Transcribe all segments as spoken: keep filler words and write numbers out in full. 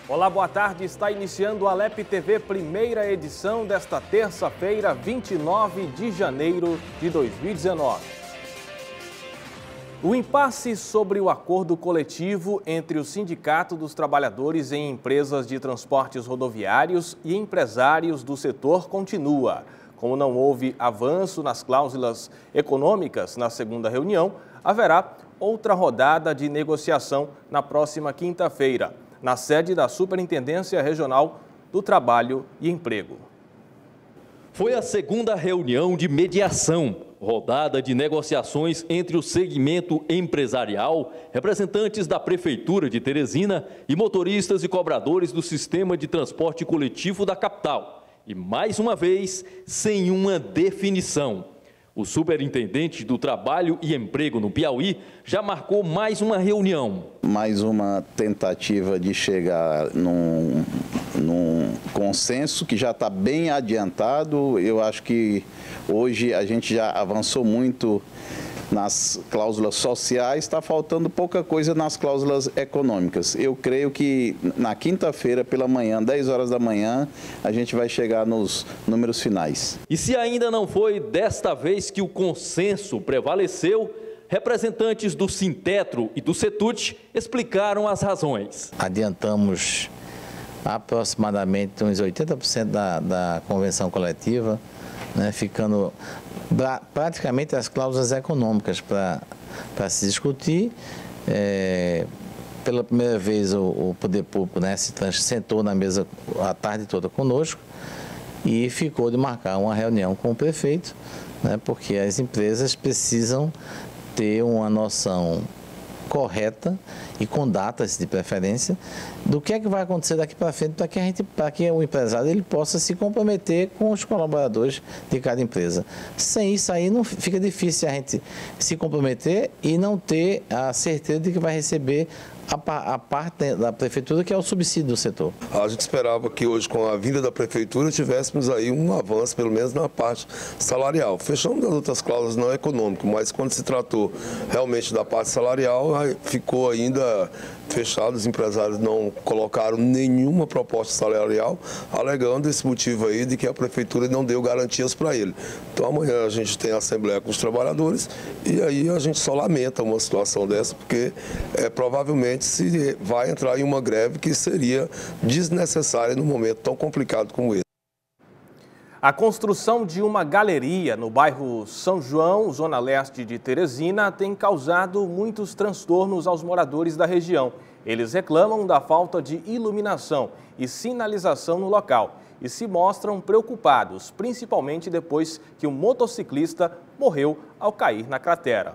Olá, boa tarde. Está iniciando o Alep T V, primeira edição desta terça-feira, vinte e nove de janeiro de dois mil e dezenove. O impasse sobre o acordo coletivo entre o Sindicato dos Trabalhadores em Empresas de Transportes Rodoviários e empresários do setor continua. Como não houve avanço nas cláusulas econômicas na segunda reunião, haverá outra rodada de negociação na próxima quinta-feira, na sede da Superintendência Regional do Trabalho e Emprego. Foi a segunda reunião de mediação, rodada de negociações entre o segmento empresarial, representantes da Prefeitura de Teresina e motoristas e cobradores do sistema de transporte coletivo da capital. E, mais uma vez, sem uma definição. O superintendente do Trabalho e Emprego no Piauí já marcou mais uma reunião. Mais uma tentativa de chegar num, num consenso que já está bem adiantado. Eu acho que hoje a gente já avançou muito nas cláusulas sociais, está faltando pouca coisa nas cláusulas econômicas. Eu creio que na quinta-feira, pela manhã, dez horas da manhã, a gente vai chegar nos números finais. E se ainda não foi desta vez que o consenso prevaleceu, representantes do Sintetro e do Setut explicaram as razões. Adiantamos aproximadamente uns oitenta por cento da, da convenção coletiva, né, ficando praticamente as cláusulas econômicas para se discutir. É, pela primeira vez o, o Poder Público, né, se sentou na mesa a tarde toda conosco e ficou de marcar uma reunião com o prefeito, né, porque as empresas precisam ter uma noção correta e com datas de preferência do que é que vai acontecer daqui para frente para que a gente, para que o empresário ele possa se comprometer com os colaboradores de cada empresa. Sem isso aí não fica difícil a gente se comprometer e não ter a certeza de que vai receber a, a parte da prefeitura, que é o subsídio do setor. A gente esperava que hoje, com a vinda da prefeitura, tivéssemos aí um avanço, pelo menos na parte salarial. Fechamos as outras cláusulas não econômicas, mas quando se tratou realmente da parte salarial, ficou ainda fechado. Os empresários não colocaram nenhuma proposta salarial, alegando esse motivo aí de que a prefeitura não deu garantias para ele. Então amanhã a gente tem a assembleia com os trabalhadores e aí a gente só lamenta uma situação dessa, porque é, provavelmente se vai entrar em uma greve que seria desnecessária num momento tão complicado como esse. A construção de uma galeria no bairro São João, zona leste de Teresina, tem causado muitos transtornos aos moradores da região. Eles reclamam da falta de iluminação e sinalização no local e se mostram preocupados, principalmente depois que um motociclista morreu ao cair na cratera.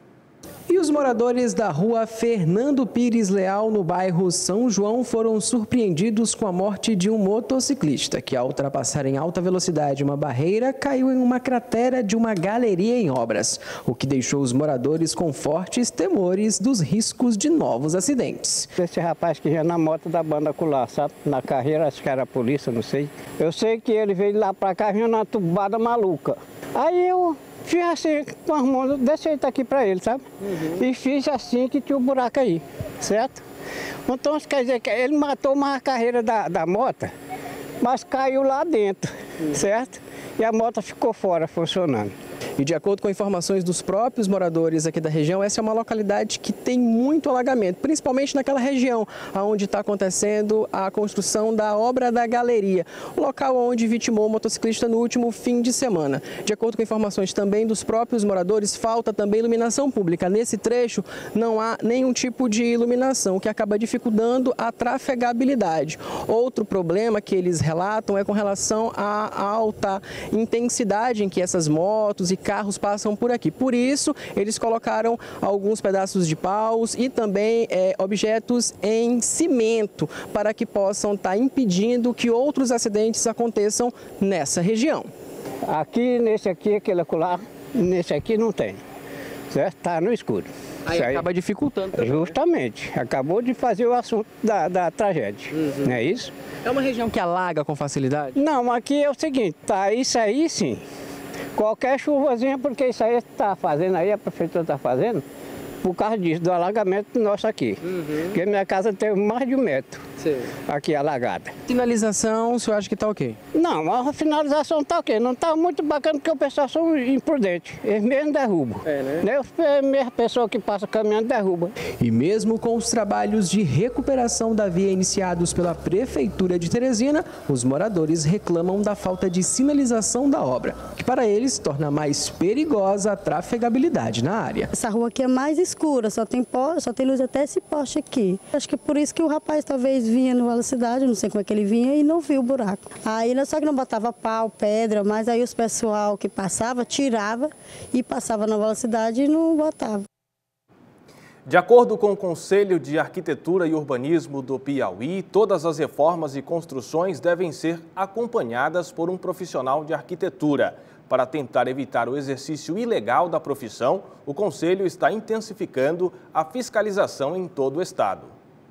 E os moradores da rua Fernando Pires Leal, no bairro São João, foram surpreendidos com a morte de um motociclista que, ao ultrapassar em alta velocidade uma barreira, caiu em uma cratera de uma galeria em obras, o que deixou os moradores com fortes temores dos riscos de novos acidentes. Esse rapaz que ia na moto da banda colar, sabe? Na carreira, acho que era a polícia, não sei. Eu sei que ele veio lá pra cá, vinha numa tubada maluca. Aí eu fiz assim, com as mãos desse jeito aqui pra ele, sabe? Uhum. E fiz assim que tinha um buraco aí, certo? Então, quer dizer que ele matou uma carreira da, da moto, mas caiu lá dentro, uhum. certo? E a moto ficou fora, funcionando. E de acordo com informações dos próprios moradores aqui da região, essa é uma localidade que tem muito alagamento, principalmente naquela região onde está acontecendo a construção da obra da galeria, o local onde vitimou o motociclista no último fim de semana. De acordo com informações também dos próprios moradores, falta também iluminação pública. Nesse trecho não há nenhum tipo de iluminação, o que acaba dificultando a trafegabilidade. Outro problema que eles relatam é com relação à alta intensidade em que essas motos e carros passam por aqui. Por isso, eles colocaram alguns pedaços de paus e também é, objetos em cimento para que possam estar impedindo que outros acidentes aconteçam nessa região. Aqui, nesse aqui, aquele acolá, nesse aqui não tem, certo? Está no escuro. Aí Isso acaba dificultando também. Justamente. Acabou de fazer o assunto da, da tragédia, uhum. não é isso? É uma região que alaga com facilidade? Não, aqui é o seguinte, tá, isso aí sim. Qualquer chuvazinha, porque isso aí está fazendo aí, a prefeitura está fazendo, por causa disso, do alagamento nosso aqui. Uhum. Porque minha casa tem mais de um metro. Sim. Aqui alagada. Sinalização, o senhor acha que está ok? Não, a finalização está ok. Não está muito bacana porque o pessoal são imprudentes. Eles mesmo derrubam. É, né? A mesma pessoa que passa caminhando derruba. E mesmo com os trabalhos de recuperação da via iniciados pela Prefeitura de Teresina, os moradores reclamam da falta de sinalização da obra, que para eles torna mais perigosa a trafegabilidade na área. Essa rua aqui é mais escura, só tem, só tem luz até esse poste aqui. Acho que é por isso que o rapaz talvez vinha na velocidade, não sei como é que ele vinha, e não viu o buraco. Aí só que não botava pau, pedra, mas aí os pessoal que passava, tirava e passava na velocidade e não botava. De acordo com o Conselho de Arquitetura e Urbanismo do Piauí, todas as reformas e construções devem ser acompanhadas por um profissional de arquitetura. Para tentar evitar o exercício ilegal da profissão, o Conselho está intensificando a fiscalização em todo o estado.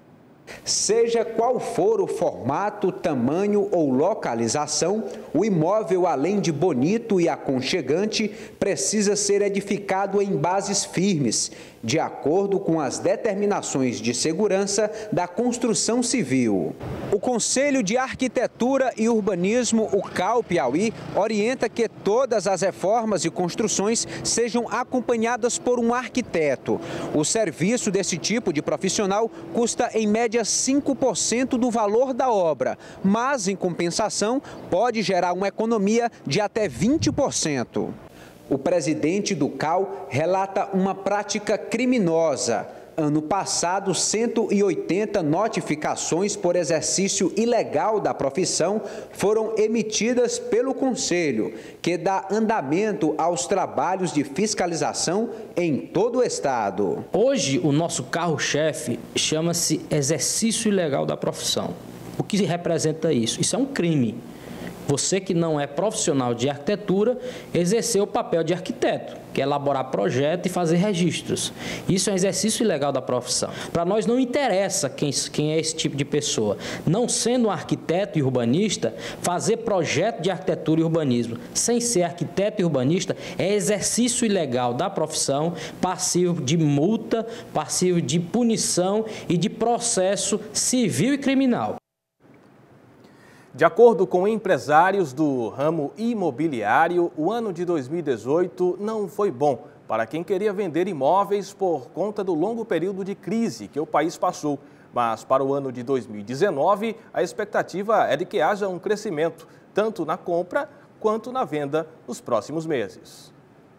Seja qual for o formato, tamanho ou localização, o imóvel, além de bonito e aconchegante, precisa ser edificado em bases firmes, de acordo com as determinações de segurança da construção civil. O Conselho de Arquitetura e Urbanismo, o C A U Piauí, orienta que todas as reformas e construções sejam acompanhadas por um arquiteto. O serviço desse tipo de profissional custa em média cinco por cento do valor da obra, mas em compensação pode gerar uma economia de até vinte por cento. O presidente do C A U relata uma prática criminosa. Ano passado, cento e oitenta notificações por exercício ilegal da profissão foram emitidas pelo Conselho, que dá andamento aos trabalhos de fiscalização em todo o estado. Hoje, o nosso carro-chefe chama-se exercício ilegal da profissão. O que representa isso? Isso é um crime. Você que não é profissional de arquitetura, exercer o papel de arquiteto, que é elaborar projeto e fazer registros. Isso é um exercício ilegal da profissão. Para nós não interessa quem, quem é esse tipo de pessoa. Não sendo um arquiteto e urbanista, fazer projeto de arquitetura e urbanismo sem ser arquiteto e urbanista é exercício ilegal da profissão, passivo de multa, passivo de punição e de processo civil e criminal. De acordo com empresários do ramo imobiliário, o ano de dois mil e dezoito não foi bom para quem queria vender imóveis por conta do longo período de crise que o país passou. Mas para o ano de dois mil e dezenove, a expectativa é de que haja um crescimento, tanto na compra quanto na venda nos próximos meses.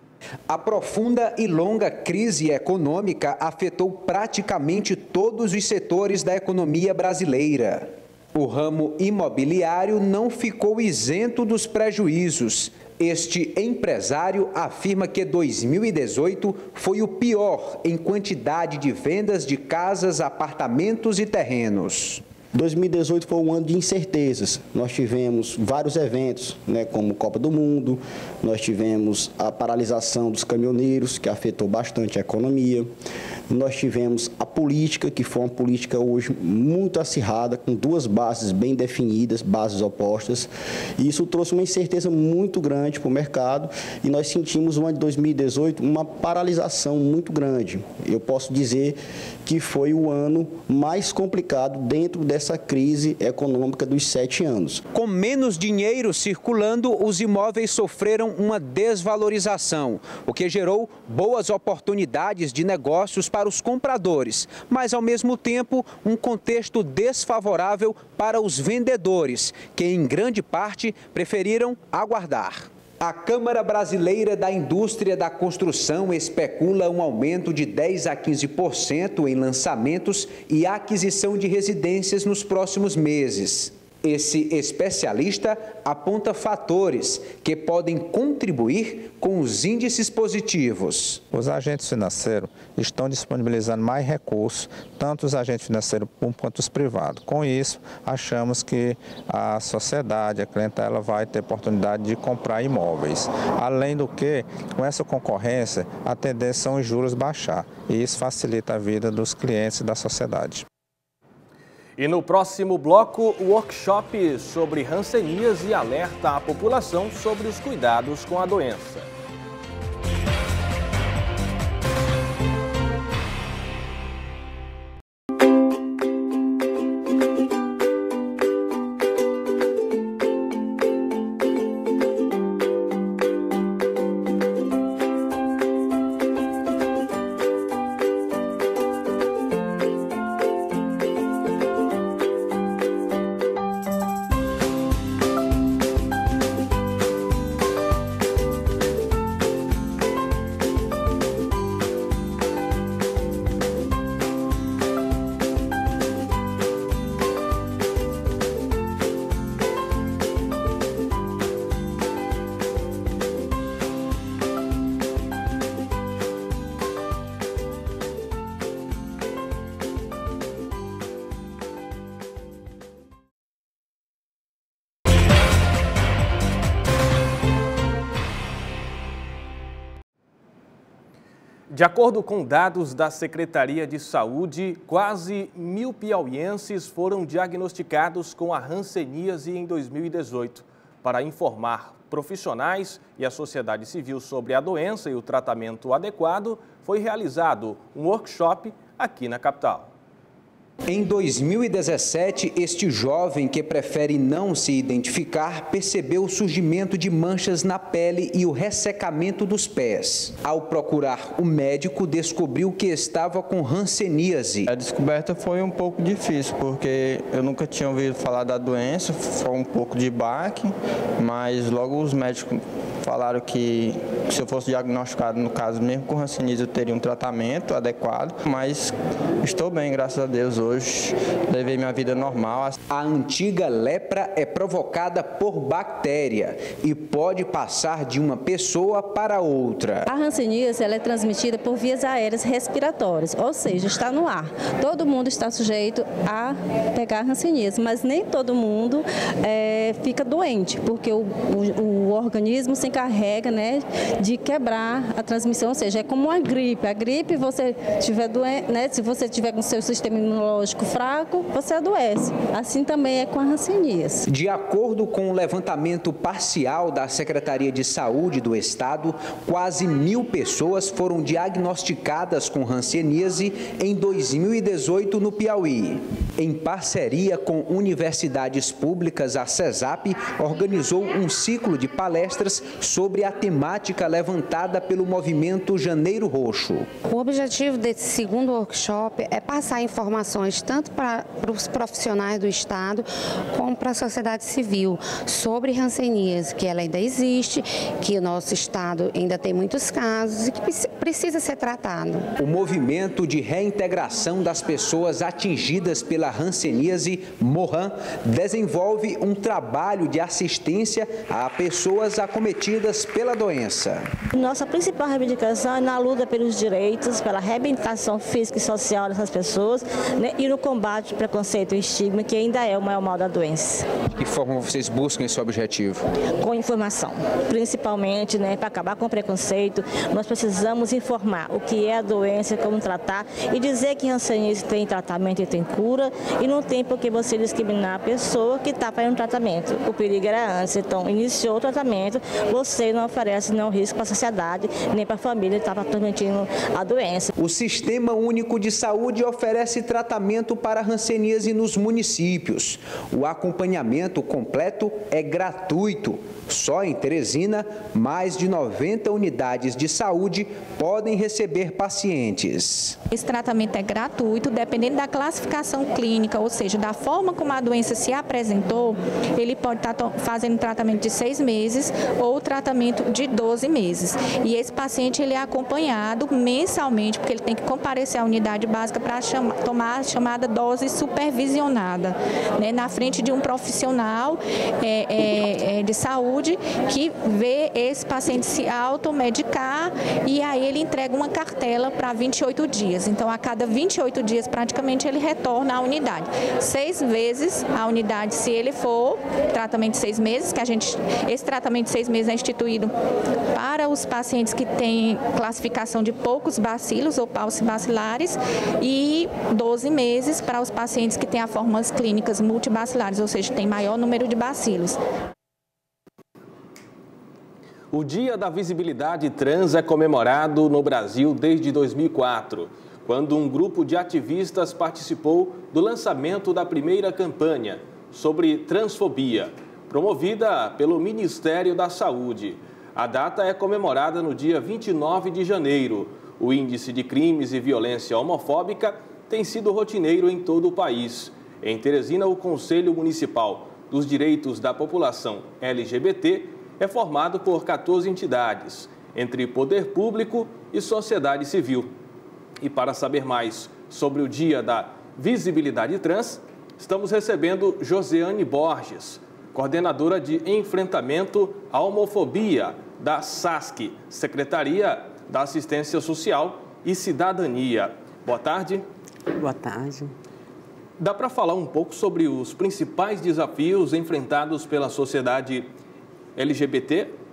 A profunda e longa crise econômica afetou praticamente todos os setores da economia brasileira. O ramo imobiliário não ficou isento dos prejuízos. Este empresário afirma que dois mil e dezoito foi o pior em quantidade de vendas de casas, apartamentos e terrenos. dois mil e dezoito foi um ano de incertezas. Nós tivemos vários eventos, né, como Copa do Mundo, nós tivemos a paralisação dos caminhoneiros, que afetou bastante a economia. Nós tivemos a política, que foi uma política hoje muito acirrada, com duas bases bem definidas, bases opostas. E isso trouxe uma incerteza muito grande para o mercado e nós sentimos no ano de dois mil e dezoito uma paralisação muito grande. Eu posso dizer que foi o ano mais complicado dentro dessa crise econômica dos sete anos. Com menos dinheiro circulando, os imóveis sofreram uma desvalorização, o que gerou boas oportunidades de negócios para os compradores, mas, ao mesmo tempo, um contexto desfavorável para os vendedores, que, em grande parte, preferiram aguardar. A Câmara Brasileira da Indústria da Construção especula um aumento de dez a quinze por cento em lançamentos e aquisição de residências nos próximos meses. Esse especialista aponta fatores que podem contribuir com os índices positivos. Os agentes financeiros estão disponibilizando mais recursos, tanto os agentes financeiros públicos quanto os privados. Com isso, achamos que a sociedade, a clientela, vai ter oportunidade de comprar imóveis. Além do que, com essa concorrência, a tendência são os juros baixar, e isso facilita a vida dos clientes e da sociedade. E no próximo bloco, o workshop sobre hanseníase alerta a população sobre os cuidados com a doença. De acordo com dados da Secretaria de Saúde, quase mil piauienses foram diagnosticados com a hanseníase em dois mil e dezoito. Para informar profissionais e a sociedade civil sobre a doença e o tratamento adequado, foi realizado um workshop aqui na capital. Em dois mil e dezessete, este jovem que prefere não se identificar percebeu o surgimento de manchas na pele e o ressecamento dos pés. Ao procurar o médico, descobriu que estava com hanseníase. A descoberta foi um pouco difícil, porque eu nunca tinha ouvido falar da doença, foi um pouco de baque, mas logo os médicos falaram que se eu fosse diagnosticado, no caso mesmo com hanseníase, eu teria um tratamento adequado, mas estou bem, graças a Deus, hoje levei minha vida normal. A antiga lepra é provocada por bactéria e pode passar de uma pessoa para outra. A hanseníase ela é transmitida por vias aéreas respiratórias, ou seja, está no ar. Todo mundo está sujeito a pegar hanseníase, mas nem todo mundo é, fica doente, porque o, o, o organismo se encarrega, né, de quebrar a transmissão, ou seja, é como uma gripe. A gripe, você tiver doente, né, se você tiver com seu sistema imunológico fraco, você adoece. Assim também é com a hanseníase. De acordo com o levantamento parcial da Secretaria de Saúde do Estado, quase mil pessoas foram diagnosticadas com hanseníase em dois mil e dezoito no Piauí. Em parceria com universidades públicas, a CESAP organizou um ciclo de palestras sobre a temática levantada pelo movimento Janeiro Roxo. O objetivo desse segundo workshop é passar informações tanto para os profissionais do Estado como para a sociedade civil sobre hanseníase, que ela ainda existe, que o nosso Estado ainda tem muitos casos e que precisa ser tratado. O movimento de reintegração das pessoas atingidas pela hanseníase, MOHAN, desenvolve um trabalho de assistência a pessoas acometidas pela doença. Nossa principal reivindicação é na luta pelos direitos, pela reabilitação física e social dessas pessoas, né, e no combate ao preconceito e estigma, que ainda é o maior mal da doença. De que forma vocês buscam esse objetivo? Com informação, principalmente, né, para acabar com o preconceito, nós precisamos informar o que é a doença, como tratar e dizer que hanseníase tem tratamento e tem cura e não tem por que você discriminar a pessoa que está fazendo tratamento. O perigo era antes, então iniciou o tratamento, você não oferece nenhum risco para a sociedade, nem para a família que estava transmitindo a doença. O Sistema Único de Saúde oferece tratamento para hanseníase nos municípios. O acompanhamento completo é gratuito. Só em Teresina, mais de noventa unidades de saúde podem receber pacientes. Esse tratamento é gratuito, dependendo da classificação clínica, ou seja, da forma como a doença se apresentou, ele pode estar fazendo tratamento de seis meses ou tratamento de doze meses. E esse paciente ele é acompanhado mensalmente, porque ele tem que comparecer à unidade básica para tomar a chamada dose supervisionada, né, na frente de um profissional é, é, de saúde que vê esse paciente se automedicar e aí ele entrega uma cartela para vinte e oito dias. Então, a cada vinte e oito dias, praticamente, ele retorna à unidade. Seis vezes a unidade, se ele for tratamento de seis meses, que a gente, esse tratamento de seis meses é instituído para os pacientes que têm classificação de poucos bacilos ou paucibacilares e doze meses para os pacientes que têm as formas clínicas multibacilares, ou seja, tem maior número de bacilos. O Dia da Visibilidade Trans é comemorado no Brasil desde dois mil e quatro, quando um grupo de ativistas participou do lançamento da primeira campanha sobre transfobia, promovida pelo Ministério da Saúde. A data é comemorada no dia vinte e nove de janeiro. O índice de crimes e violência homofóbica tem sido rotineiro em todo o país. Em Teresina, o Conselho Municipal dos Direitos da População L G B T é formado por quatorze entidades, entre poder público e sociedade civil. E para saber mais sobre o Dia da Visibilidade Trans, estamos recebendo Josiane Borges, coordenadora de enfrentamento à homofobia da S A S C, Secretaria da Assistência Social e Cidadania. Boa tarde. Boa tarde. Dá para falar um pouco sobre os principais desafios enfrentados pela sociedade L G B T?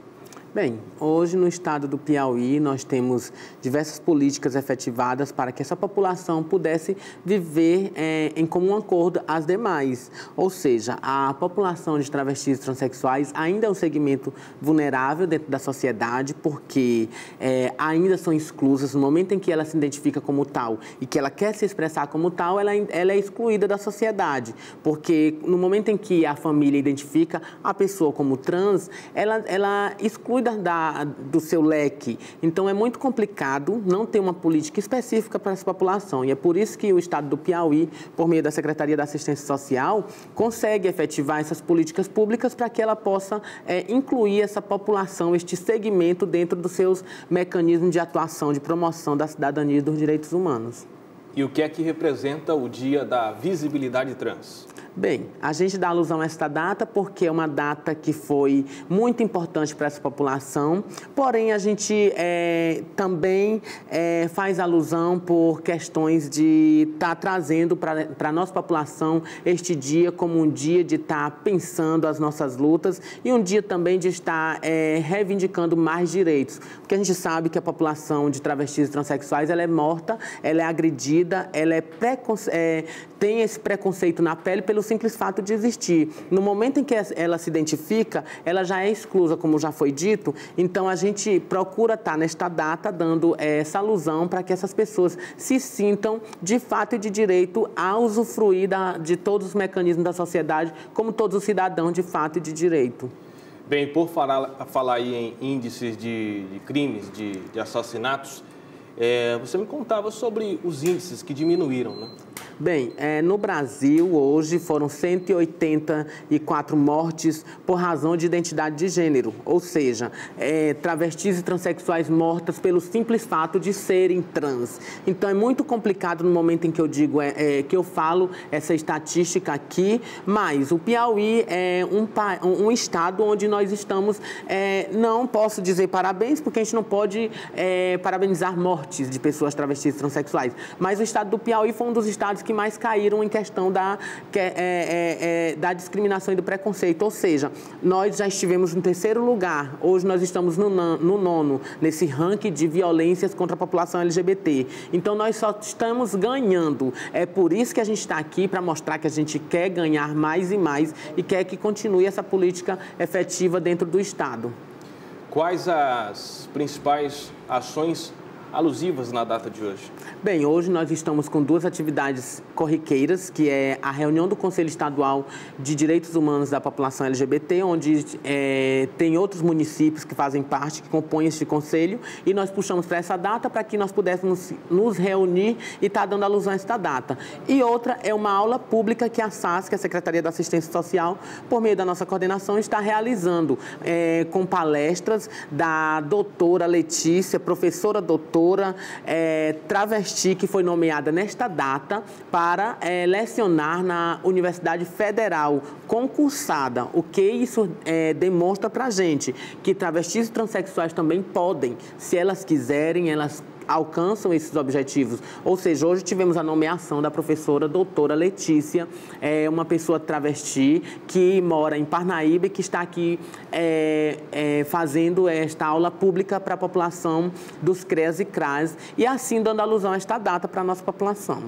Bem, hoje no estado do Piauí nós temos diversas políticas efetivadas para que essa população pudesse viver é, em comum acordo às demais. Ou seja, a população de travestis e transexuais ainda é um segmento vulnerável dentro da sociedade porque é, ainda são exclusas. No momento em que ela se identifica como tal e que ela quer se expressar como tal, ela, ela é excluída da sociedade. Porque no momento em que a família identifica a pessoa como trans, ela, ela exclui Da, da, do seu leque. Então, é muito complicado não ter uma política específica para essa população. E é por isso que o estado do Piauí, por meio da Secretaria da Assistência Social, consegue efetivar essas políticas públicas para que ela possa é, incluir essa população, este segmento dentro dos seus mecanismos de atuação, de promoção da cidadania e dos direitos humanos. E o que é que representa o Dia da Visibilidade Trans? Bem, a gente dá alusão a esta data porque é uma data que foi muito importante para essa população, porém a gente é, também é, faz alusão por questões de estar tá trazendo para a nossa população este dia como um dia de estar tá pensando as nossas lutas e um dia também de estar é, reivindicando mais direitos, porque a gente sabe que a população de travestis e transexuais ela é morta, ela é agredida, ela é preconce... é, tem esse preconceito na pele pelo simples fato de existir. No momento em que ela se identifica, ela já é exclusa, como já foi dito, então a gente procura estar nesta data dando essa alusão para que essas pessoas se sintam de fato e de direito a usufruir da, de todos os mecanismos da sociedade, como todos os cidadãos de fato e de direito. Bem, por falar, falar aí em índices de, de crimes, de, de assassinatos, é, você me contava sobre os índices que diminuíram, né? Bem, é, no Brasil, hoje, foram cento e oitenta e quatro mortes por razão de identidade de gênero, ou seja, é, travestis e transexuais mortas pelo simples fato de serem trans. Então, é muito complicado no momento em que eu digo, é, é, que eu falo essa estatística aqui, mas o Piauí é um, um estado onde nós estamos, é, não posso dizer parabéns, porque a gente não pode é, parabenizar mortes de pessoas travestis e transexuais, mas o estado do Piauí foi um dos estados que mais caíram em questão da, que, é, é, é, da discriminação e do preconceito. Ou seja, nós já estivemos no terceiro lugar, hoje nós estamos no, no nono, nesse ranking de violências contra a população L G B T. Então, nós só estamos ganhando. É por isso que a gente está aqui, para mostrar que a gente quer ganhar mais e mais e quer que continue essa política efetiva dentro do Estado. Quais as principais ações alusivas na data de hoje? Bem, hoje nós estamos com duas atividades corriqueiras, que é a reunião do Conselho Estadual de Direitos Humanos da População L G B T, onde é, tem outros municípios que fazem parte, que compõem este conselho, e nós puxamos para essa data para que nós pudéssemos nos reunir e estar tá dando alusão a esta data. E outra é uma aula pública que a S A S, que é a Secretaria da Assistência Social, por meio da nossa coordenação, está realizando é, com palestras da doutora Letícia, professora doutora, é, travesti, que foi nomeada nesta data para é, lecionar na Universidade Federal concursada. O que isso é, demonstra para a gente? Que travestis e transexuais também podem, se elas quiserem, elas alcançam esses objetivos. Ou seja, hoje tivemos a nomeação da professora doutora Letícia, é uma pessoa travesti que mora em Parnaíba e que está aqui é, é, fazendo esta aula pública para a população dos CREAS e CRAS e assim dando alusão a esta data para a nossa população.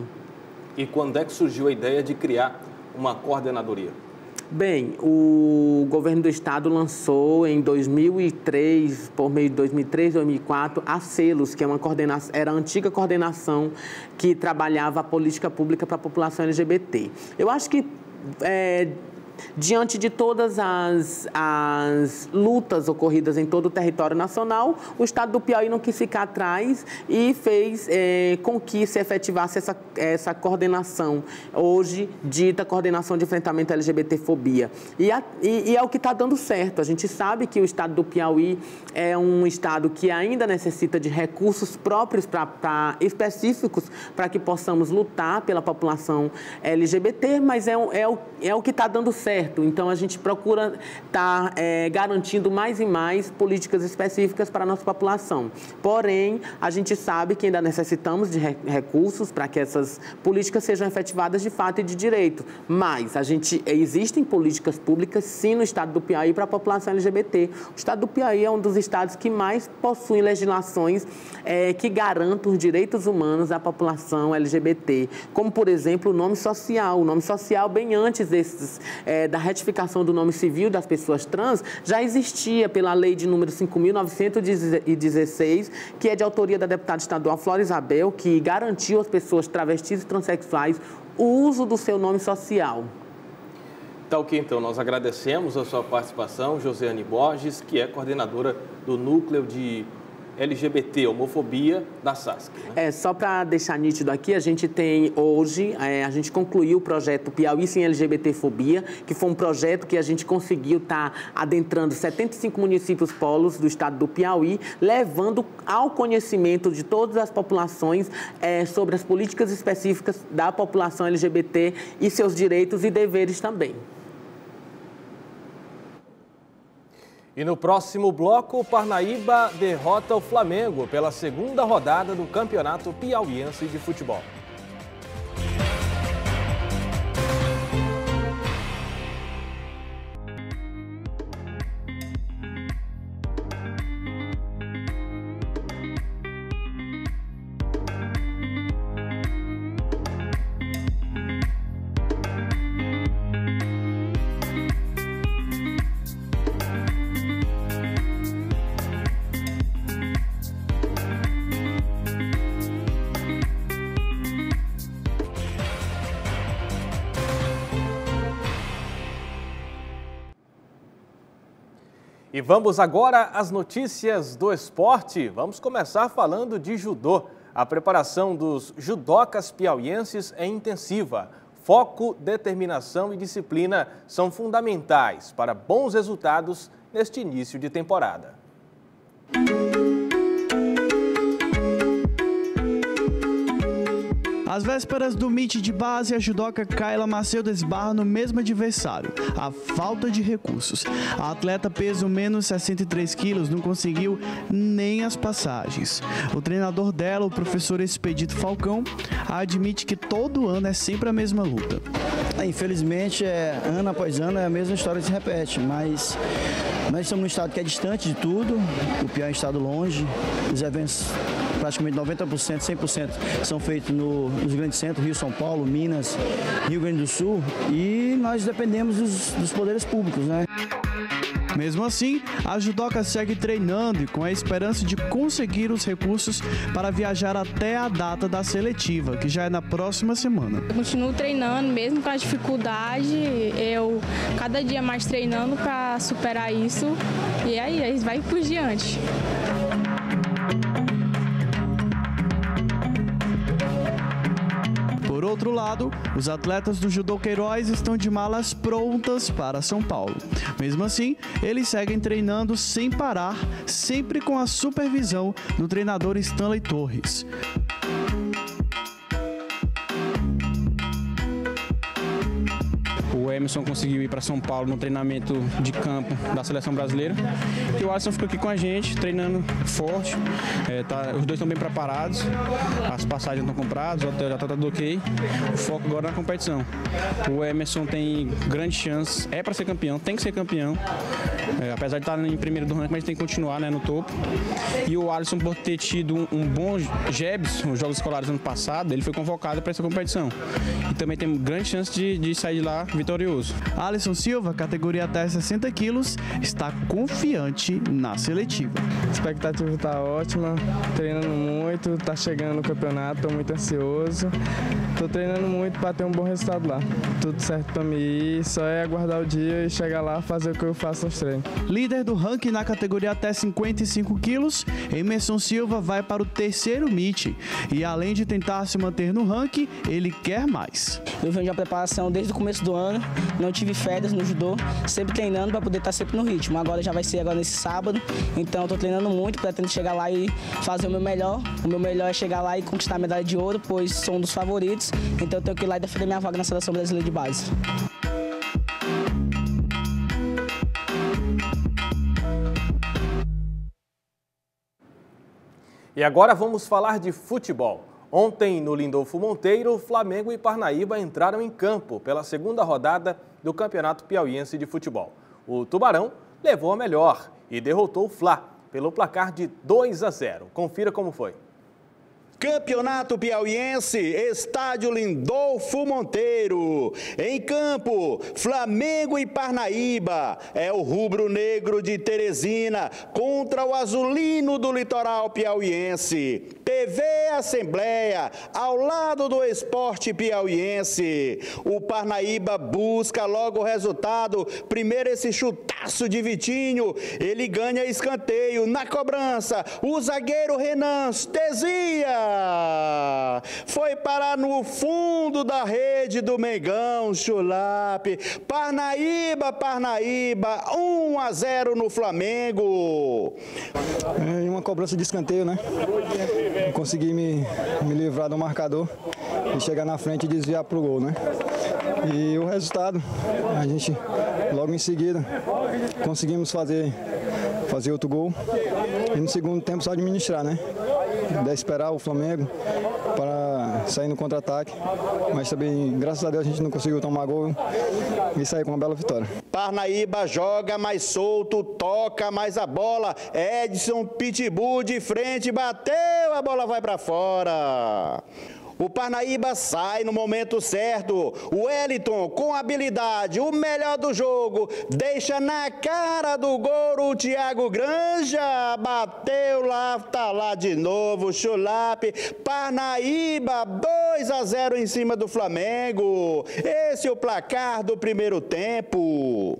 E quando é que surgiu a ideia de criar uma coordenadoria? Bem, o governo do estado lançou em dois mil e três, por meio de dois mil e três, dois mil e quatro, a Selos, que é uma coordenação, era a antiga coordenação que trabalhava a política pública para a população L G B T. Eu acho que é, diante de todas as, as lutas ocorridas em todo o território nacional, o estado do Piauí não quis ficar atrás e fez é, com que se efetivasse essa, essa coordenação, hoje dita Coordenação de Enfrentamento à L G B T fobia. E, a, e, e é o que está dando certo. A gente sabe que o estado do Piauí é um estado que ainda necessita de recursos próprios pra, pra, específicos para que possamos lutar pela população L G B T, mas é, é, o, é o que está dando certo certo. Então, a gente procura estar é, garantindo mais e mais políticas específicas para a nossa população. Porém, a gente sabe que ainda necessitamos de re recursos para que essas políticas sejam efetivadas de fato e de direito. Mas a gente, existem políticas públicas, sim, no estado do Piauí para a população L G B T. O estado do Piauí é um dos estados que mais possuem legislações é, que garantam os direitos humanos à população L G B T, como, por exemplo, o nome social. O nome social, bem antes desses, é, da retificação do nome civil das pessoas trans, já existia pela lei de número cinco mil novecentos e dezesseis, que é de autoria da deputada estadual Flora Isabel, que garantiu às pessoas travestis e transexuais o uso do seu nome social. Tá ok, então, nós agradecemos a sua participação, Josiane Borges, que é coordenadora do Núcleo de L G B T, homofobia, da S A S C. Né? É, só para deixar nítido aqui, a gente tem hoje, é, a gente concluiu o projeto Piauí Sem LGBTfobia, que foi um projeto que a gente conseguiu estar tá adentrando setenta e cinco municípios polos do estado do Piauí, levando ao conhecimento de todas as populações é, sobre as políticas específicas da população L G B T e seus direitos e deveres também. E no próximo bloco, o Parnaíba derrota o Flamengo pela segunda rodada do Campeonato Piauiense de Futebol. E vamos agora às notícias do esporte. Vamos começar falando de judô. A preparação dos judocas piauienses é intensiva. Foco, determinação e disciplina são fundamentais para bons resultados neste início de temporada. Às vésperas do meet de base, a judoca Kayla Macedo esbarra no mesmo adversário, a falta de recursos. A atleta peso menos sessenta e três quilos não conseguiu nem as passagens. O treinador dela, o professor Expedito Falcão, admite que todo ano é sempre a mesma luta. Infelizmente, é, ano após ano, é a mesma história que se repete, mas nós estamos num estado que é distante de tudo, o Piauí é um estado longe, os eventos praticamente noventa por cento, cem por cento são feitos no, nos grandes centros, Rio, São Paulo, Minas, Rio Grande do Sul, e nós dependemos dos, dos poderes públicos, né? Mesmo assim, a judoca segue treinando e com a esperança de conseguir os recursos para viajar até a data da seletiva, que já é na próxima semana. Eu continuo treinando, mesmo com a dificuldade, eu cada dia mais treinando para superar isso, e aí, aí vai por diante. Por outro lado, os atletas do Judô Queiroz estão de malas prontas para São Paulo. Mesmo assim, eles seguem treinando sem parar, sempre com a supervisão do treinador Stanley Torres. O Emerson conseguiu ir para São Paulo no treinamento de campo da seleção brasileira. E o Alisson ficou aqui com a gente, treinando forte. É, tá, os dois estão bem preparados, as passagens estão compradas, o hotel já está tudo ok. O foco agora é na competição. O Emerson tem grande chance, é para ser campeão, tem que ser campeão. É, apesar de estar em primeiro do ranking, mas tem que continuar, né, no topo. E o Alisson, por ter tido um, um bom G E B S, nos Jogos Escolares ano passado, ele foi convocado para essa competição. E também tem grande chance de, de sair de lá vitorioso. Alisson Silva, categoria até sessenta quilos, está confiante na seletiva. A expectativa está ótima, treinando muito, está chegando no campeonato, estou muito ansioso. Estou treinando muito para ter um bom resultado lá. Tudo certo para mim ir, só é aguardar o dia e chegar lá fazer o que eu faço nos treinos. Líder do ranking na categoria até cinquenta e cinco quilos, Emerson Silva vai para o terceiro meet. E além de tentar se manter no ranking, ele quer mais. Eu venho de uma preparação desde o começo do ano, não tive férias no judô, sempre treinando para poder estar sempre no ritmo. Agora já vai ser agora nesse sábado, então estou treinando muito, pretendo chegar lá e fazer o meu melhor. O meu melhor é chegar lá e conquistar a medalha de ouro, pois sou um dos favoritos, então eu tenho que ir lá e defender minha vaga na seleção brasileira de base. E agora vamos falar de futebol. Ontem, no Lindolfo Monteiro, Flamengo e Parnaíba entraram em campo pela segunda rodada do Campeonato Piauiense de Futebol. O Tubarão levou a melhor e derrotou o Fla pelo placar de dois a zero. Confira como foi. Campeonato Piauiense, Estádio Lindolfo Monteiro. Em campo, Flamengo e Parnaíba. É o rubro-negro de Teresina contra o azulino do litoral piauiense. T V Assembleia, ao lado do Esporte Piauiense. O Parnaíba busca logo o resultado. Primeiro esse chutaço de Vitinho. Ele ganha escanteio. Na cobrança, o zagueiro Renan desvia. Foi parar no fundo da rede do Mengão, Chulape. Parnaíba, Parnaíba, um a zero no Flamengo. Em uma cobrança de escanteio, né? Consegui me, me livrar do marcador e chegar na frente e desviar pro gol, né? E o resultado, a gente logo em seguida conseguimos fazer, fazer outro gol e no segundo tempo só administrar, né? De esperar o Flamengo para sair no contra-ataque, mas também, graças a Deus, a gente não conseguiu tomar gol e sair com uma bela vitória. Parnaíba joga mais solto, toca mais a bola. Edson Pitbull de frente, bateu, a bola vai para fora. O Parnaíba sai no momento certo. O Wellington, com habilidade, o melhor do jogo, deixa na cara do gol o Thiago Granja. Bateu lá, tá lá de novo, Chulape. Parnaíba, dois a zero em cima do Flamengo. Esse é o placar do primeiro tempo.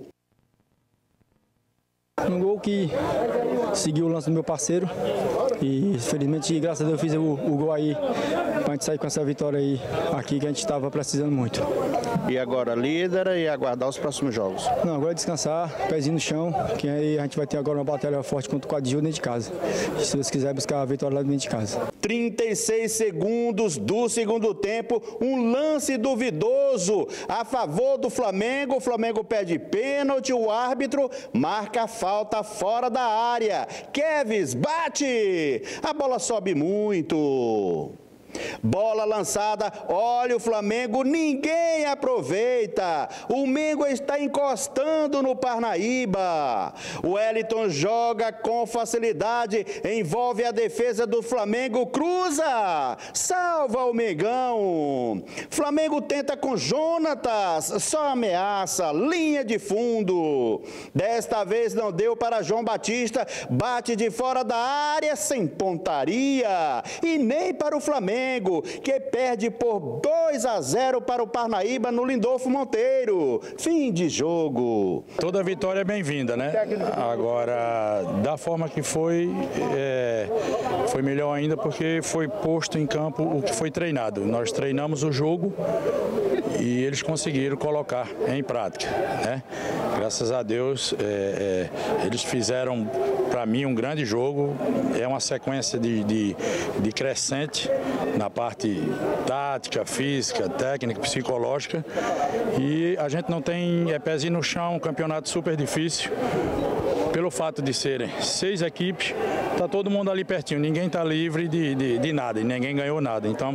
Um gol que seguiu o lance do meu parceiro e felizmente, graças a Deus, eu fiz o, o gol aí para a gente sair com essa vitória aí aqui que a gente estava precisando muito. E agora líder e aguardar os próximos jogos? Não, agora é descansar, pezinho no chão, que aí a gente vai ter agora uma batalha forte contra o Quadril dentro de casa. Se Deus quiser buscar a vitória lá dentro de casa. trinta e seis segundos do segundo tempo, um lance duvidoso a favor do Flamengo. O Flamengo pede pênalti, o árbitro marca a falta fora da área. Kevis bate, a bola sobe muito. Bola lançada, olha o Flamengo, ninguém aproveita. O Mengo está encostando no Parnaíba. O Wellington joga com facilidade, envolve a defesa do Flamengo, cruza, salva o Mengão. Flamengo tenta com Jonatas, só ameaça, linha de fundo. Desta vez não deu para João Batista, bate de fora da área sem pontaria. E nem para o Flamengo, que perde por dois a zero para o Parnaíba no Lindolfo Monteiro. Fim de jogo. Toda vitória é bem-vinda, né? Agora, da forma que foi, é, foi melhor ainda porque foi posto em campo o que foi treinado. Nós treinamos o jogo e eles conseguiram colocar em prática, né? Graças a Deus, é, é, eles fizeram, para mim, um grande jogo. É uma sequência de, de, de crescente na parte tática, física, técnica, psicológica, e a gente não tem é pezinho no chão, um campeonato super difícil. Pelo fato de serem seis equipes, está todo mundo ali pertinho, ninguém está livre de, de, de nada e ninguém ganhou nada. Então,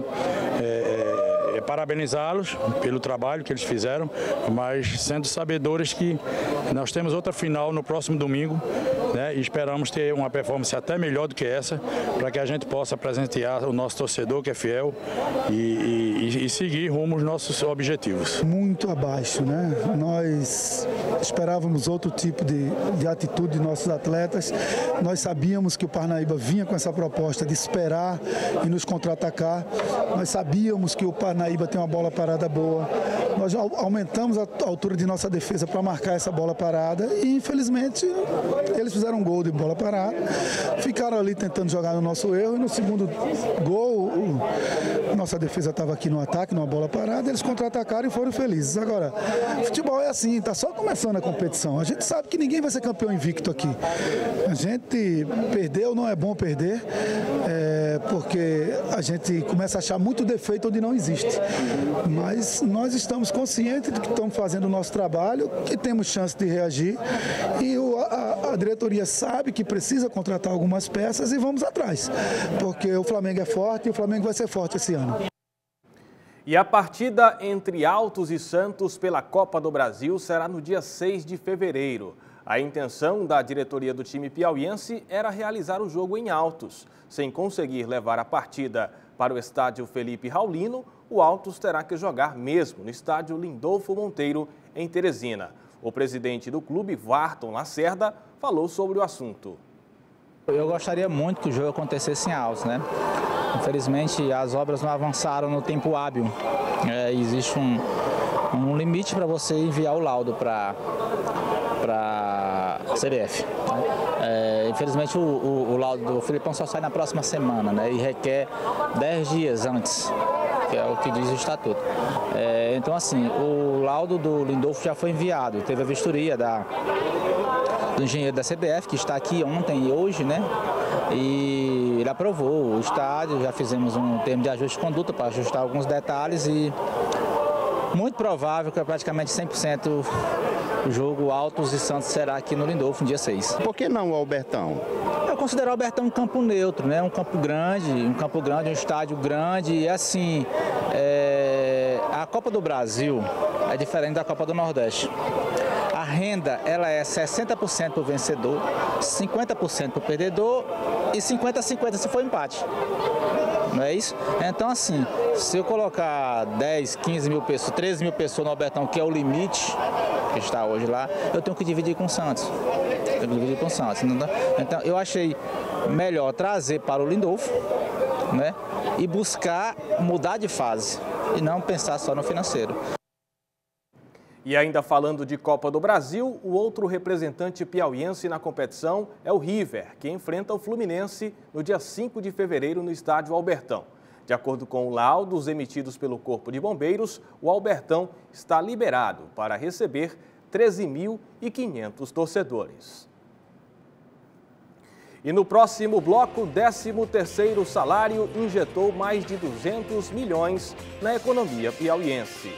é, é, é parabenizá-los pelo trabalho que eles fizeram, mas sendo sabedores que nós temos outra final no próximo domingo, né, e esperamos ter uma performance até melhor do que essa, para que a gente possa presentear o nosso torcedor que é fiel e, e, e seguir rumo aos nossos objetivos. Muito abaixo, né? Nós esperávamos outro tipo de, de atitude de nossos atletas. Nós sabíamos que o Parnaíba vinha com essa proposta de esperar e nos contra-atacar. Nós sabíamos que o Parnaíba tem uma bola parada boa. Nós aumentamos a altura de nossa defesa para marcar essa bola parada e, infelizmente, eles fizeram um gol de bola parada. Ficaram ali tentando jogar no nosso erro e no segundo gol, nossa defesa estava aqui no ataque, numa bola parada, eles contra-atacaram e foram felizes. Agora, futebol é assim, está só começando a competição. A gente sabe que ninguém vai ser campeão invicto aqui. A gente perdeu, não é bom perder, é, porque a gente começa a achar muito defeito onde não existe. Mas nós estamos conscientes de que estamos fazendo o nosso trabalho, que temos chance de reagir e o, a, a diretoria sabe que precisa contratar algumas peças e vamos atrás, porque o Flamengo é forte e o Flamengo vai ser forte esse ano. E a partida entre Altos e Santos pela Copa do Brasil será no dia seis de fevereiro. A intenção da diretoria do time piauiense era realizar o jogo em Altos. Sem conseguir levar a partida para o estádio Felipe Raulino, o Altos terá que jogar mesmo no estádio Lindolfo Monteiro, em Teresina. O presidente do clube, Varton Lacerda, falou sobre o assunto. Eu gostaria muito que o jogo acontecesse em Altos, né? Infelizmente, as obras não avançaram no tempo hábil. É, existe um, um limite para você enviar o laudo para a C B F. Né? É, infelizmente, o, o, o laudo do Filipão só sai na próxima semana, né? E requer dez dias antes, que é o que diz o estatuto. É, então, assim, o laudo do Lindolfo já foi enviado, teve a vistoria da, do engenheiro da C B F, que está aqui ontem e hoje, né? E ele aprovou o estádio, já fizemos um termo de ajuste de conduta para ajustar alguns detalhes e muito provável que é praticamente cem por cento o jogo Altos e Santos será aqui no Lindolfo no dia seis. Por que não o Albertão? Eu considero o Albertão um campo neutro, né? Um campo grande, um campo grande, um estádio grande e assim, é... a Copa do Brasil é diferente da Copa do Nordeste. A renda ela é sessenta por cento para o vencedor, cinquenta por cento para o perdedor e cinquenta a cinquenta se for empate. Não é isso? Então, assim, se eu colocar dez, quinze mil pessoas, treze mil pessoas no Albertão, que é o limite que está hoje lá, eu tenho que dividir com o Santos. Tenho que dividir com o Santos. Então, eu achei melhor trazer para o Lindolfo, né? E buscar mudar de fase e não pensar só no financeiro. E ainda falando de Copa do Brasil, o outro representante piauiense na competição é o River, que enfrenta o Fluminense no dia cinco de fevereiro no estádio Albertão. De acordo com laudos emitidos pelo Corpo de Bombeiros, o Albertão está liberado para receber treze mil e quinhentos torcedores. E no próximo bloco, o décimo terceiro salário injetou mais de duzentos milhões na economia piauiense.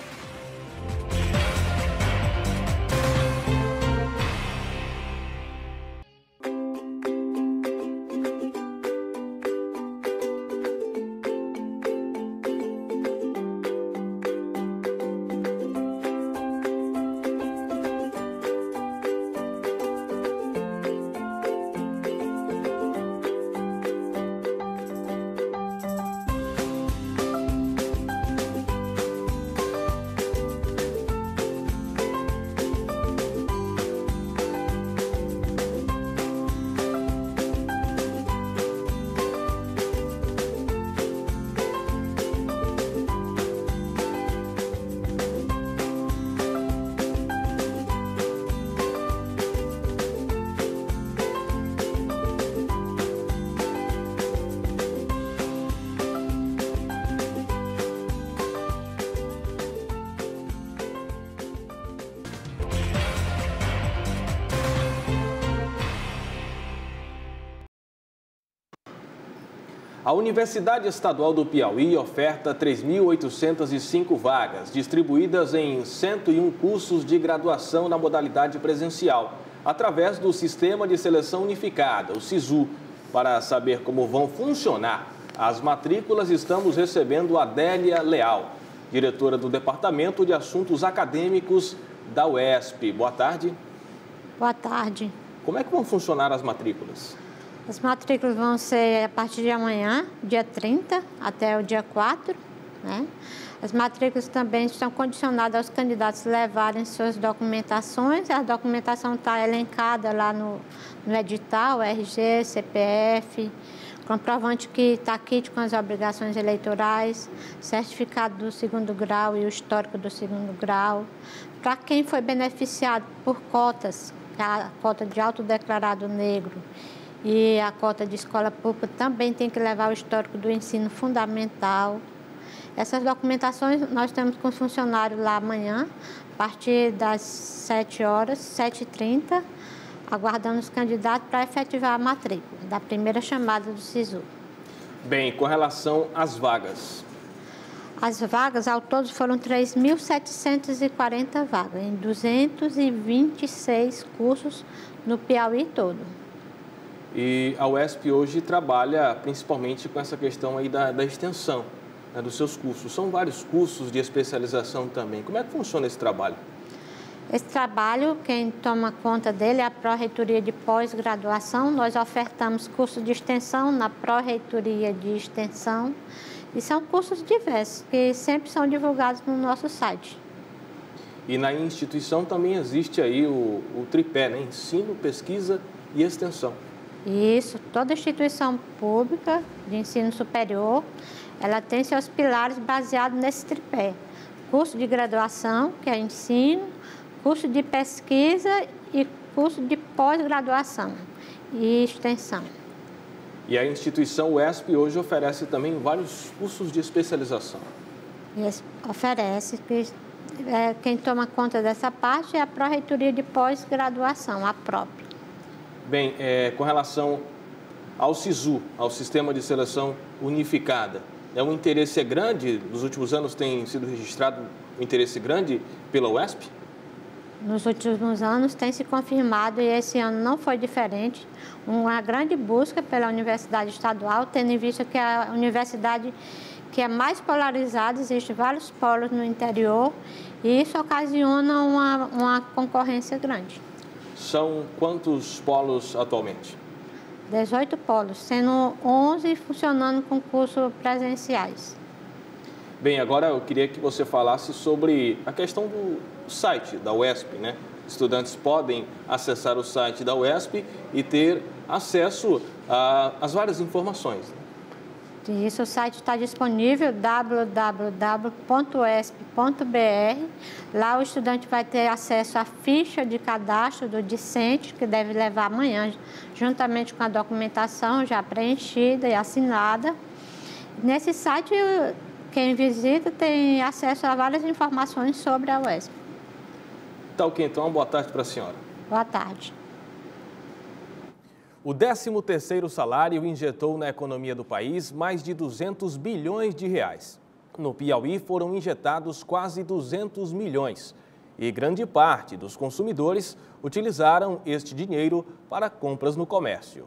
A Universidade Estadual do Piauí oferta três mil oitocentas e cinco vagas, distribuídas em cento e um cursos de graduação na modalidade presencial, através do Sistema de Seleção Unificada, o SISU. Para saber como vão funcionar as matrículas, estamos recebendo a Adélia Leal, diretora do Departamento de Assuntos Acadêmicos da U E S P. Boa tarde. Boa tarde. Como é que vão funcionar as matrículas? As matrículas vão ser a partir de amanhã, dia trinta, até o dia quatro, né? As matrículas também estão condicionadas aos candidatos levarem suas documentações. A documentação está elencada lá no, no edital, R G, C P F, comprovante que está quite com as obrigações eleitorais, certificado do segundo grau e o histórico do segundo grau. Para quem foi beneficiado por cotas, a cota de autodeclarado negro e a cota de escola pública, também tem que levar o histórico do ensino fundamental. Essas documentações nós temos com os funcionários lá amanhã, a partir das sete horas, sete e trinta, aguardando os candidatos para efetivar a matrícula da primeira chamada do SISU. Bem, com relação às vagas. As vagas, ao todo, foram três mil setecentas e quarenta vagas, em duzentos e vinte e seis cursos no Piauí todo. E a U E S P hoje trabalha principalmente com essa questão aí da, da extensão, né, dos seus cursos. São vários cursos de especialização também. Como é que funciona esse trabalho? Esse trabalho, quem toma conta dele é a Pró-Reitoria de Pós-Graduação. Nós ofertamos cursos de extensão na Pró-Reitoria de Extensão. E são cursos diversos, que sempre são divulgados no nosso site. E na instituição também existe aí o, o tripé, né? Ensino, pesquisa e extensão. Isso, toda instituição pública de ensino superior, ela tem seus pilares baseados nesse tripé. Curso de graduação, que é ensino, curso de pesquisa e curso de pós-graduação e extensão. E a instituição U E S P hoje oferece também vários cursos de especialização. Isso, oferece, que, é, quem toma conta dessa parte é a Pró-Reitoria de Pós-Graduação, a própria. Bem, é, com relação ao SISU, ao Sistema de Seleção Unificada, é um interesse grande, nos últimos anos tem sido registrado um interesse grande pela U E S P? Nos últimos anos tem se confirmado, e esse ano não foi diferente, uma grande busca pela Universidade Estadual, tendo em vista que a universidade que é mais polarizada, existem vários polos no interior, e isso ocasiona uma, uma concorrência grande. São quantos polos atualmente? dezoito polos, sendo onze funcionando com cursos presenciais. Bem, agora eu queria que você falasse sobre a questão do site da U E S P, né? Estudantes podem acessar o site da U E S P e ter acesso às várias informações. Isso, o site está disponível, w w w ponto u e s p ponto b r. Lá o estudante vai ter acesso à ficha de cadastro do discente, que deve levar amanhã, juntamente com a documentação já preenchida e assinada. Nesse site, quem visita tem acesso a várias informações sobre a U E S P. Tá ok, então, boa tarde para a senhora. Boa tarde. O décimo terceiro salário injetou na economia do país mais de duzentos bilhões de reais. No Piauí foram injetados quase duzentos milhões e grande parte dos consumidores utilizaram este dinheiro para compras no comércio.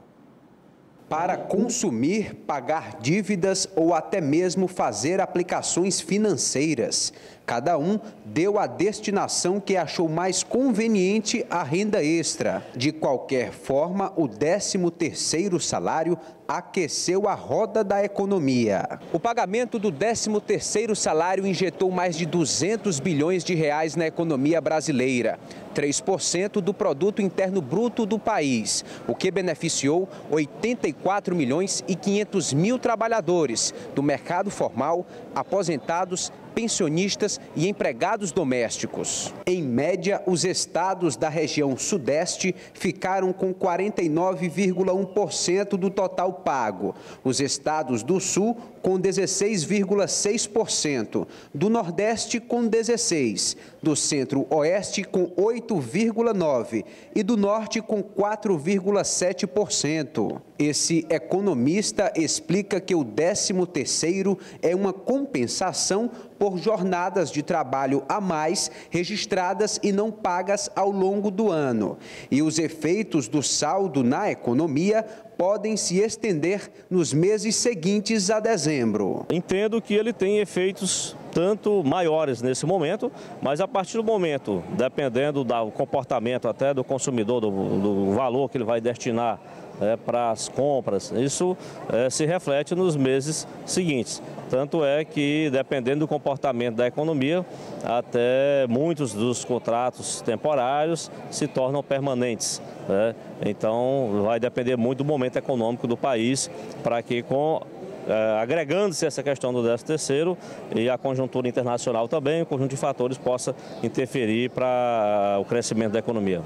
Para consumir, pagar dívidas ou até mesmo fazer aplicações financeiras. Cada um deu a destinação que achou mais conveniente à renda extra. De qualquer forma, o décimo terceiro salário aqueceu a roda da economia. O pagamento do décimo terceiro salário injetou mais de duzentos bilhões de reais na economia brasileira, três por cento do produto interno bruto do país, o que beneficiou oitenta e quatro milhões e quinhentos mil trabalhadores do mercado formal, aposentados, pensionistas e empregados domésticos. Em média, os estados da região sudeste ficaram com quarenta e nove vírgula um por cento do total pago. Os estados do sul com dezesseis vírgula seis por cento, do nordeste com dezesseis por cento, do centro-oeste com oito vírgula nove por cento e do norte com quatro vírgula sete por cento. Esse economista explica que o décimo terceiro é uma compensação por jornadas de trabalho a mais registradas e não pagas ao longo do ano. E os efeitos do saldo na economia podem se estender nos meses seguintes a dezembro. Entendo que ele tem efeitos tanto maiores nesse momento, mas a partir do momento, dependendo do comportamento até do consumidor, do, do valor que ele vai destinar é, para as compras, isso é, se reflete nos meses seguintes. Tanto é que, dependendo do comportamento da economia, até muitos dos contratos temporários se tornam permanentes, né? Então, vai depender muito do momento econômico do país para que, com É, agregando-se essa questão do décimo terceiro e a conjuntura internacional também, o conjunto de fatores possa interferir para o crescimento da economia.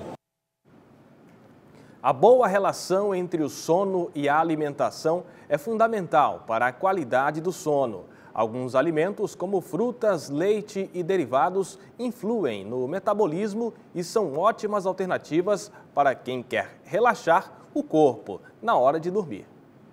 A boa relação entre o sono e a alimentação é fundamental para a qualidade do sono. Alguns alimentos, como frutas, leite e derivados, influem no metabolismo e são ótimas alternativas para quem quer relaxar o corpo na hora de dormir.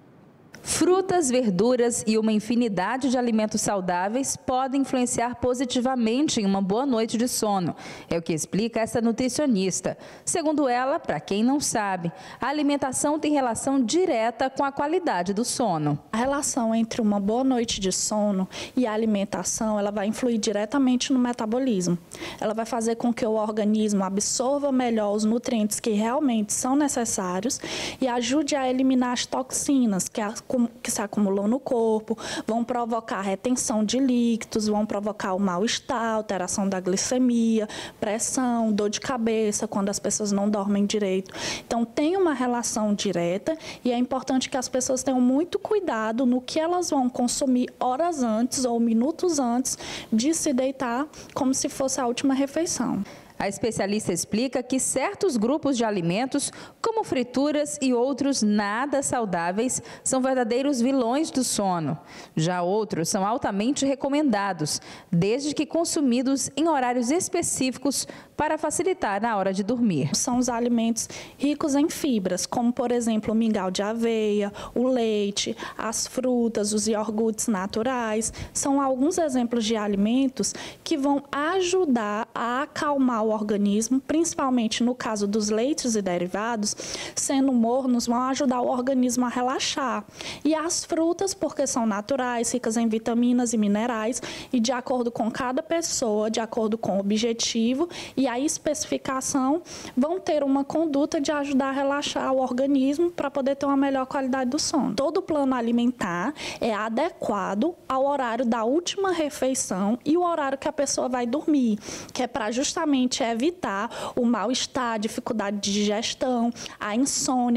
Frutas, verduras e uma infinidade de alimentos saudáveis podem influenciar positivamente em uma boa noite de sono. É o que explica essa nutricionista. Segundo ela, para quem não sabe, a alimentação tem relação direta com a qualidade do sono. A relação entre uma boa noite de sono e a alimentação, ela vai influir diretamente no metabolismo. Ela vai fazer com que o organismo absorva melhor os nutrientes que realmente são necessários e ajude a eliminar as toxinas que a que se acumulam no corpo, vão provocar retenção de líquidos, vão provocar o mal-estar, alteração da glicemia, pressão, dor de cabeça, quando as pessoas não dormem direito. Então, tem uma relação direta e é importante que as pessoas tenham muito cuidado no que elas vão consumir horas antes ou minutos antes de se deitar, como se fosse a última refeição. A especialista explica que certos grupos de alimentos, como frituras e outros nada saudáveis, são verdadeiros vilões do sono. Já outros são altamente recomendados, desde que consumidos em horários específicos para facilitar na hora de dormir. São os alimentos ricos em fibras, como, por exemplo, o mingau de aveia, o leite, as frutas, os iogurtes naturais. São alguns exemplos de alimentos que vão ajudar a acalmar o organismo, principalmente no caso dos leites e derivados, sendo mornos, vão ajudar o organismo a relaxar. E as frutas, porque são naturais, ricas em vitaminas e minerais, e de acordo com cada pessoa, de acordo com o objetivo e a especificação, vão ter uma conduta de ajudar a relaxar o organismo para poder ter uma melhor qualidade do sono. Todo plano alimentar é adequado ao horário da última refeição e o horário que a pessoa vai dormir, que é para justamente evitar o mal-estar, dificuldade de digestão, a insônia.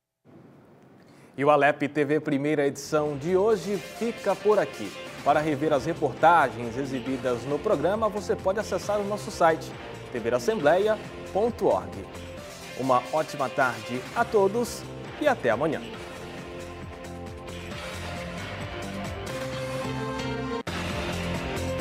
E o Alep T V Primeira Edição de hoje fica por aqui. Para rever as reportagens exibidas no programa, você pode acessar o nosso site t v assembleia ponto org. Uma ótima tarde a todos e até amanhã.